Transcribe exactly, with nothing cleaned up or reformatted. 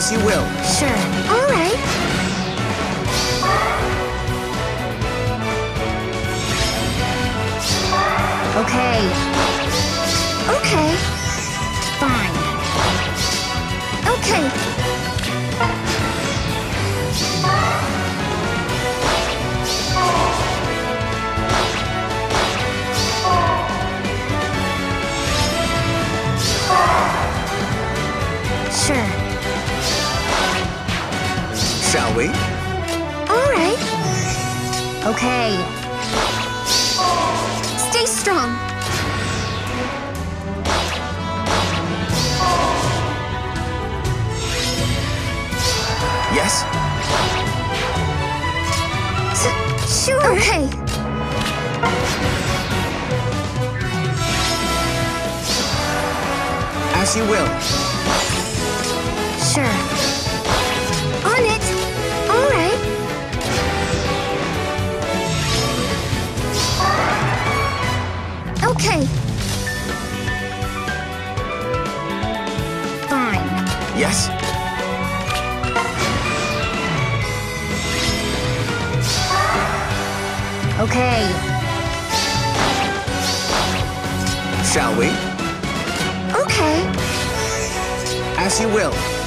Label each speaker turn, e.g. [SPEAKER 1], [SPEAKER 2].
[SPEAKER 1] As you will.
[SPEAKER 2] Sure. All right. Okay. Okay. Fine. Okay. Sure.
[SPEAKER 1] Shall we?
[SPEAKER 2] All right. Okay. Stay strong.
[SPEAKER 1] Yes?
[SPEAKER 2] S- sure. Okay.
[SPEAKER 1] As you will.
[SPEAKER 2] Sure. On it. All right. Okay. Fine.
[SPEAKER 1] Yes?
[SPEAKER 2] Okay.
[SPEAKER 1] Shall we?
[SPEAKER 2] Okay.
[SPEAKER 1] As you will.